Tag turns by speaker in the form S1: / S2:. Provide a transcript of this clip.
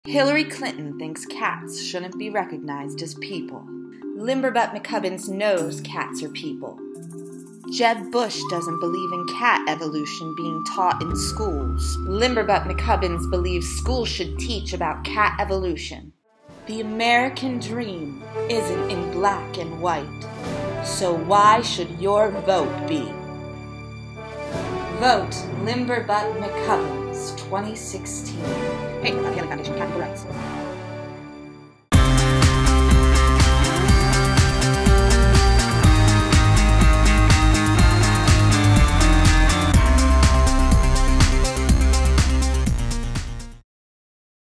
S1: Hillary Clinton thinks cats shouldn't be recognized as people. Limberbutt McCubbins knows cats are people. Jeb Bush doesn't believe in cat evolution being taught in schools. Limberbutt McCubbins believes schools should teach about cat evolution. The American dream isn't in black and white. So why should your vote be? Vote Limberbutt McCubbins 2016. Paid for by the Foundation Cat Rights.